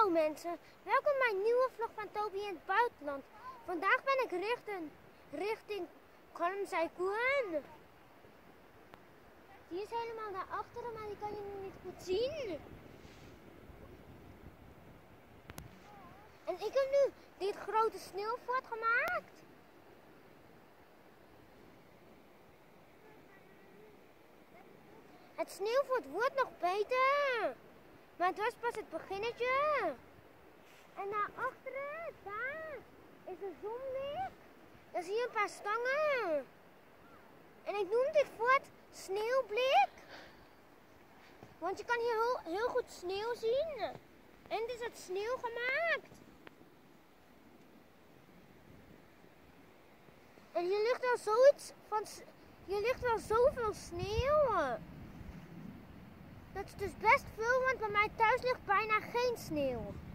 Hallo mensen, welkom bij een nieuwe vlog van Toby in het buitenland. Vandaag ben ik richting Kalmzijkoen. Die is helemaal naar achteren, maar die kan je nu niet goed zien. En ik heb nu dit grote sneeuwfort gemaakt. Het sneeuwfort wordt nog beter, maar het was pas het beginnetje. En naar achteren, daar is een zonlicht. Daar zie je een paar stangen. En ik noem dit fort sneeuwblik. Want je kan hier heel goed sneeuw zien. En het is uit sneeuw gemaakt. En hier ligt wel zoiets van, hier ligt wel zoveel sneeuw. Dat is dus best veel, want bij mij thuis ligt bijna geen sneeuw.